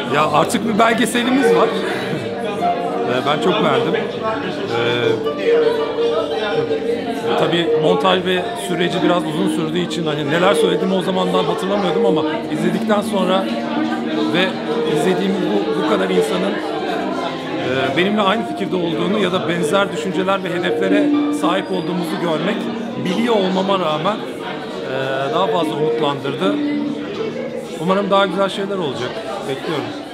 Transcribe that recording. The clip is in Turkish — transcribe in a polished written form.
Ya artık bir belgeselimiz var. Ben çok beğendim. Tabii montaj ve süreci biraz uzun sürdüğü için hani neler söylediğimi o zamandan hatırlamıyordum ama izledikten sonra ve izlediğim bu kadar insanın benimle aynı fikirde olduğunu ya da benzer düşünceler ve hedeflere sahip olduğumuzu görmek biliyor olmama rağmen daha fazla umutlandırdı. Umarım daha güzel şeyler olacak. Bekliyorum.